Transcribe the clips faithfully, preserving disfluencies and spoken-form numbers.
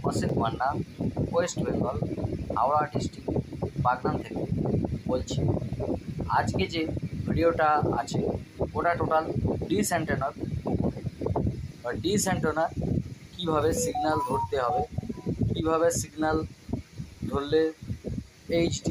Asit Manna, West Bengal, Howrah district, Bagnan থেকে বলছি। আজকে যে ভিডিওটা আছে ওটা টোটাল ডিশ অ্যান্টেনার উপরে। বা ডিশ অ্যান্টেনা কীভাবে সিগন্যাল ধরতে হবে, কীভাবে সিগন্যাল ধরলে HD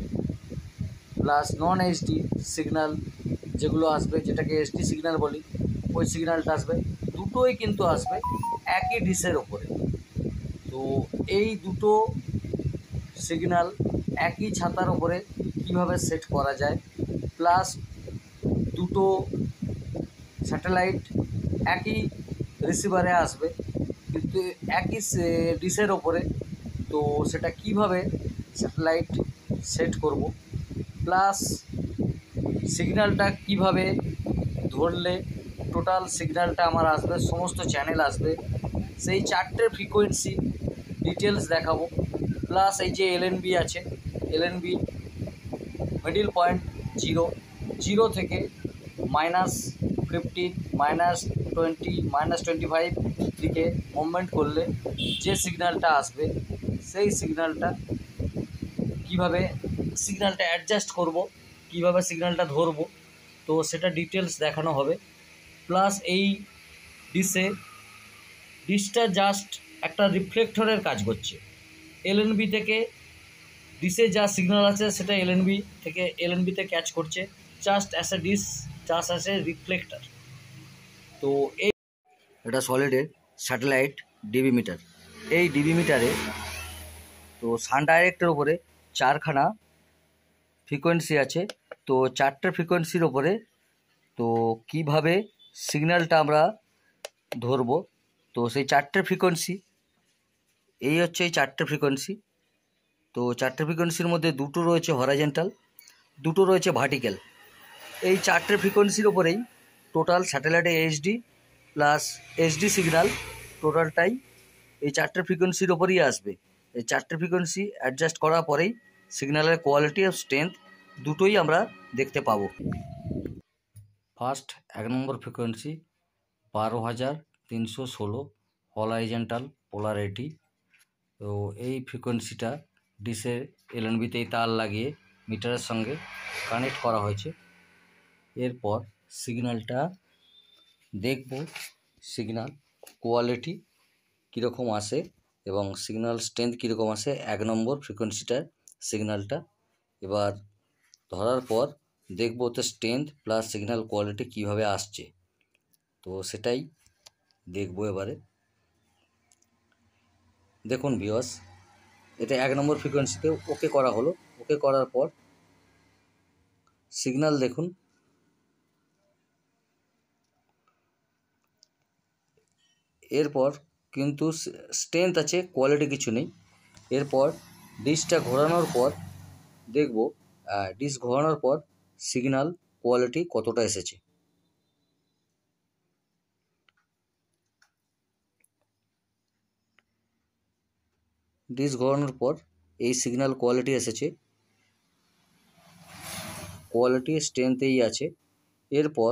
plus non HD signal যেগুলো আসবে, যেটাকে এসডি সিগন্যাল বলি, ওই সিগন্যালটা আসবে, দুটোই কিন্তু আসবে একই ডিশের ওপরে। তো এই দুটো সিগন্যাল একই ছাতার ওপরে কীভাবে সেট করা যায়, প্লাস দুটো স্যাটেলাইট একই রিসিভারে আসবে কিন্তু একই ডিশের ওপরে, তো সেটা কিভাবে স্যাটেলাইট সেট করব, প্লাস সিগন্যালটা কিভাবে ধরলে টোটাল সিগন্যালটা আমার আসবে, সমস্ত চ্যানেল আসবে, সেই চারটে ফ্রিকোয়েন্সি ডিটেলস দেখাবো। প্লাস এই যে এলএনবি আছে, LNB middle point zero, zero থেকে minus fifteen, minus twenty, minus twenty five দিকে মুভমেন্ট করলে যে সিগন্যালটা আসবে, সেই সিগন্যালটা কিভাবে সিগন্যালটা অ্যাডজাস্ট করব, কিভাবে সিগন্যালটা ধরবো, তো সেটা ডিটেলস দেখানো হবে। প্লাস এই ডিশে ডিশটা জাস্ট একটা রিফ্লেক্টরের কাজ করছে। এলএনবি থেকে ডিশে যা সিগন্যাল আছে সেটা এলএনবি থেকে এলএনবিতে ক্যাচ করছে, just as a dish, just as a reflector. তো এই এটা সলিডের স্যাটেলাইট ডিবি মিটার। এই ডিবি মিটারে তো সান ডাইরেক্টের ওপরে চারখানা ফ্রিকোয়েন্সি আছে। তো চারটে ফ্রিকোয়েন্সির ওপরে তো কিভাবে সিগন্যালটা আমরা ধরবো, তো সেই চারটে ফ্রিকোয়েন্সি এই হচ্ছে এই চারটে ফ্রিকোয়েন্সি। তো চারটে ফ্রিকোয়েন্সির মধ্যে দুটো রয়েছে হরাইজন্টাল, দুটো রয়েছে ভার্টিক্যাল। এই চারটে ফ্রিকোয়েন্সির ওপরেই টোটাল স্যাটেলাইটে এইচডি প্লাস এইচডি সিগন্যাল টোটালটাই এই চারটে ফ্রিকোয়েন্সির ওপরেই আসবে। এই চারটে ফ্রিকোয়েন্সি অ্যাডজাস্ট করার পরেই সিগন্যালের কোয়ালিটি আর স্ট্রেংথ দুটোই আমরা দেখতে পাবো। ফার্স্ট এক নম্বর ফ্রিকোয়েন্সি বারো হাজার তিনশো ষোলো হরাইজন্টাল পোলারিটি। তো এই ফ্রিকোয়েন্সিটা ডিশের এলএনবিতেই তার লাগিয়ে মিটারের সঙ্গে কানেক্ট করা হয়েছে। এরপর সিগন্যালটা দেখব, সিগন্যাল কোয়ালিটি কীরকম আসে এবং সিগন্যাল স্ট্রেংথ কীরকম আসে এক নম্বর ফ্রিকোয়েন্সিটার সিগন্যালটা। এবার ধরার পর দেখব ওতে স্ট্রেংথ প্লাস সিগন্যাল কোয়ালিটি কীভাবে আসছে, তো সেটাই দেখব এবারে। দেখুন ভিউয়ার্স, এটা এক নম্বর ফ্রিকোয়েন্সিতে ওকে করা হলো। ওকে করার পর সিগন্যাল দেখুন, এরপর কিন্তু স্ট্রেংথ আছে, কোয়ালিটি কিছু নেই। এরপর ডিশটা ঘোরানোর পর দেখব ডিশ ঘোরানোর পর সিগন্যাল কোয়ালিটি কতটা এসেছে। ডিশ ঘোরানোর পর এই সিগন্যাল কোয়ালিটি এসেছে, কোয়ালিটি স্ট্রেংথেই আছে। এরপর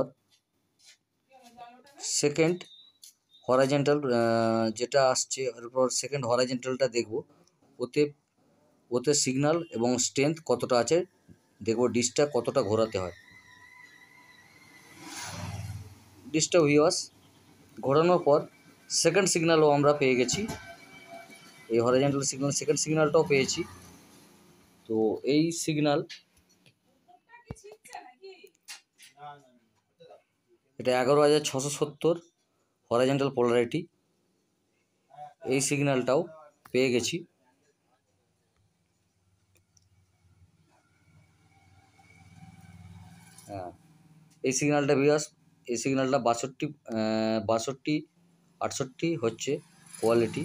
সেকেন্ড হরাইজন্টাল যেটা আসছে, এরপর সেকেন্ড হরাইজন্টালটা দেখব, ওতে ওতে সিগন্যাল এবং স্ট্রেংথ কতটা আছে দেখব, ডিশটা কতটা ঘোরাতে হয়। ডিশটা ভিউয়ার্স ঘোরানোর পর সেকেন্ড সিগন্যালও আমরা পেয়ে গেছি, এই হরাইজন্টাল সিগন্যাল সেকেন্ড সিগন্যালটাও পেয়েছি। তো এই সিগন্যাল এটা এগারো হাজার ছশো সত্তর হরাইজন্টাল পোলারিটি, এই সিগন্যালটাও পেয়ে গেছি। হ্যাঁ, এই সিগন্যালটা ভিউয়ার্স, এই সিগন্যালটা বাষট্টি বাষট্টি আটষট্টি হচ্ছে কোয়ালিটি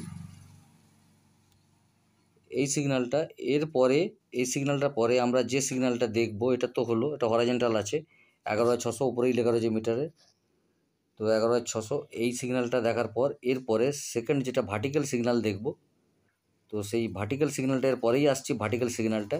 এই সিগন্যালটা। এরপরে এই সিগন্যালটার পরে আমরা যে সিগন্যালটা দেখব, এটা তো হলো, এটা হরাইজন্টাল আছে এগারো হাজার ছশো, উপরেই লেখা রয়েছে মিটারে, তো এগারো হাজার ছশো এই সিগন্যালটা দেখার পর এরপরে সেকেন্ড যেটা ভার্টিক্যাল সিগন্যাল দেখব। তো সেই ভার্টিক্যাল সিগন্যালটার পরেই আসছি ভার্টিক্যাল সিগন্যালটা।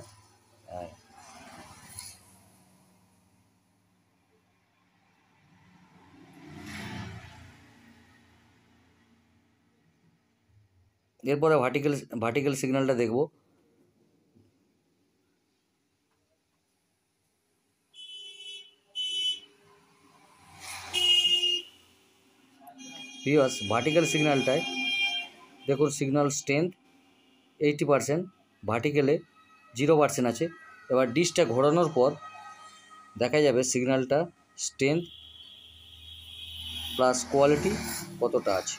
এরপরে ভার্টিক্যাল ভার্টিক্যাল সিগন্যালটা দেখব। ভিউয়ার্স ভার্টিক্যাল সিগন্যালটায় দেখুন সিগন্যাল স্ট্রেংথ এইটি পারসেন্ট, ভার্টিক্যালে জিরো পারসেন্ট আছে। এবার ডিসটা ঘোরানোর পর দেখা যাবে সিগন্যালটা স্ট্রেংথ প্লাস কোয়ালিটি কতটা আছে।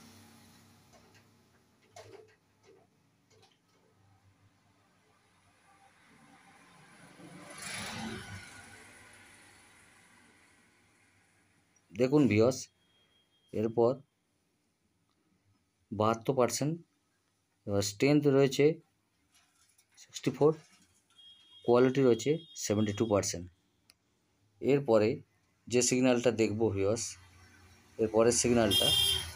দেখুন ভিউয়ার্স এরপর বাহাত্তর পারসেন্ট, এবার স্ট্রেংথ রয়েছে সিক্সটি ফোর, কোয়ালিটি রয়েছে সেভেন্টি টু পারসেন্ট। এরপরে যে সিগন্যালটা দেখব ভিউয়ার্স, এরপরের সিগন্যালটা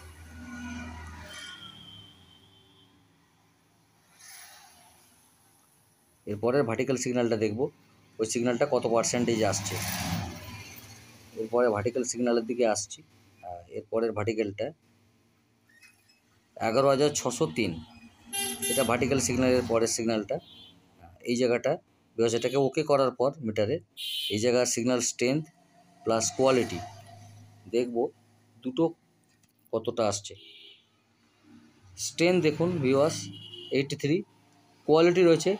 এরপরের ভার্টিক্যাল সিগন্যালটা দেখব, ওই সিগন্যালটা কত পার্সেন্টেজ আসছে। এরপরে ভার্টিক্যাল সিগন্যালের দিকে আসছি। এরপরের ভার্টিক্যালটা এগারো হাজার ছশো তিন, এটা ভার্টিক্যাল সিগন্যালের পরের সিগন্যালটা। এই জায়গাটা বিকজ এটাকে ওকে করার পর মিটারে এই জায়গার সিগন্যাল স্ট্রেংথ প্লাস কোয়ালিটি দেখব দুটো কতটা আসছে। স্ট্রেংথ দেখুন ভিউয়ার্স এইটটি থ্রি, কোয়ালিটি রয়েছে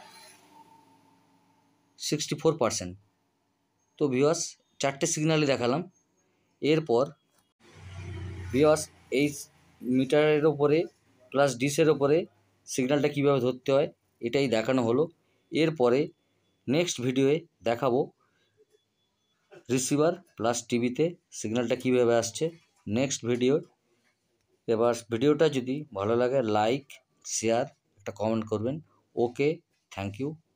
সিক্সটি ফোর পারসেন্ট। তো ভিউয়ার্স চারটে সিগন্যালই দেখালাম। এরপর ভিউয়ার্স এই মিটারের ওপরে প্লাস ডিসের ওপরে সিগন্যালটা কীভাবে ধরতে হয় এটাই দেখানো হলো। এরপরে নেক্সট ভিডিওয়ে দেখাবো রিসিভার প্লাস টিভিতে সিগন্যালটা কীভাবে আসছে নেক্সট ভিডিও। এবার ভিডিওটা যদি ভালো লাগে লাইক শেয়ার একটা কমেন্ট করবেন। Okay, thank you.